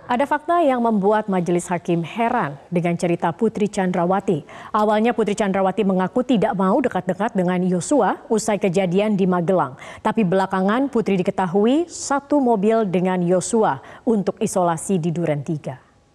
Ada fakta yang membuat majelis hakim heran dengan cerita Putri Chandrawati. Awalnya Putri Chandrawati mengaku tidak mau dekat-dekat dengan Yosua usai kejadian di Magelang. Tapi belakangan Putri diketahui satu mobil dengan Yosua untuk isolasi di Duren 3.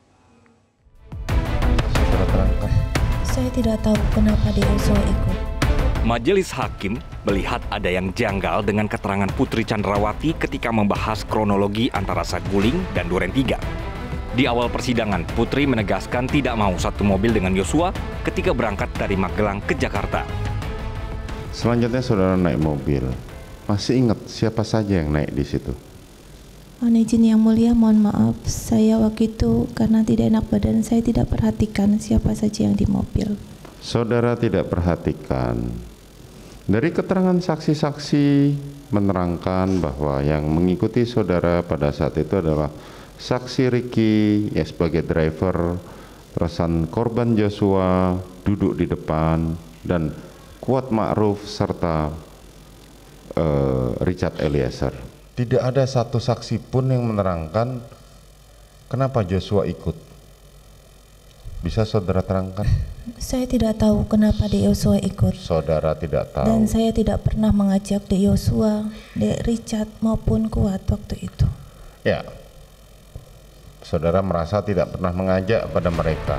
Saya tidak tahu kenapa Yosua ikut. Majelis hakim melihat ada yang janggal dengan keterangan Putri Chandrawati ketika membahas kronologi antara Saguling dan Duren 3. Di awal persidangan, Putri menegaskan tidak mau satu mobil dengan Yosua ketika berangkat dari Magelang ke Jakarta. Selanjutnya saudara naik mobil. Masih ingat siapa saja yang naik di situ? Mohon izin yang mulia, mohon maaf. Saya waktu itu karena tidak enak badan, saya tidak perhatikan siapa saja yang di mobil. Saudara tidak perhatikan. Dari keterangan saksi-saksi menerangkan bahwa yang mengikuti saudara pada saat itu adalah saksi Ricky ya sebagai driver, terusan korban Joshua duduk di depan, dan Kuat Ma'ruf serta Richard Eliezer. Tidak ada satu saksi pun yang menerangkan kenapa Joshua ikut. Bisa saudara terangkan? Saya tidak tahu kenapa Yosua ikut. Saudara tidak tahu. Dan saya tidak pernah mengajak Yosua, Richard maupun Kuat waktu itu. Ya, saudara merasa tidak pernah mengajak pada mereka.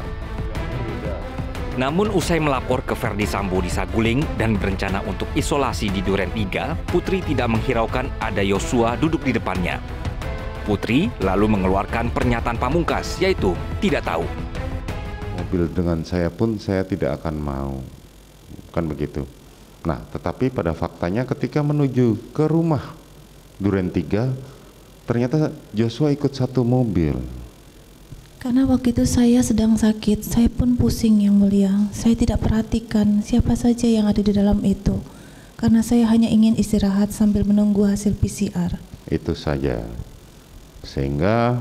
Namun usai melapor ke Ferdi Sambo di Saguling dan berencana untuk isolasi di Duren 3, Putri tidak menghiraukan ada Yosua duduk di depannya. Putri lalu mengeluarkan pernyataan pamungkas, yaitu tidak tahu. Mobil dengan saya pun saya tidak akan mau, kan begitu. Nah, tetapi pada faktanya ketika menuju ke rumah Duren 3, ternyata Joshua ikut satu mobil. Karena waktu itu saya sedang sakit, saya pun pusing yang mulia. Saya tidak perhatikan siapa saja yang ada di dalam itu. Karena saya hanya ingin istirahat sambil menunggu hasil PCR. Itu saja. Sehingga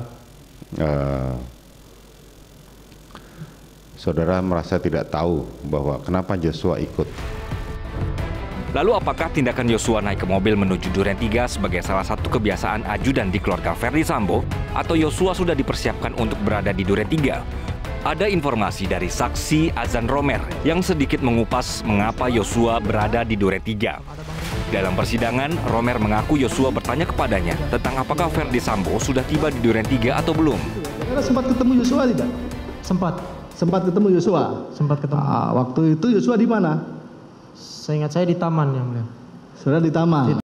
saudara merasa tidak tahu bahwa kenapa Joshua ikut. Lalu apakah tindakan Yosua naik ke mobil menuju Duren 3 sebagai salah satu kebiasaan ajudan di keluarga Ferdi Sambo, atau Yosua sudah dipersiapkan untuk berada di Duren 3? Ada informasi dari saksi Azan Romer yang sedikit mengupas mengapa Yosua berada di Duren 3. Dalam persidangan, Romer mengaku Yosua bertanya kepadanya tentang apakah Ferdi Sambo sudah tiba di Duren 3 atau belum. Sempat ketemu Yosua tidak? Sempat ketemu Yosua? Sempat ketemu. Waktu itu Yosua di mana? Seingat saya di taman yang mulia. Sudah di taman.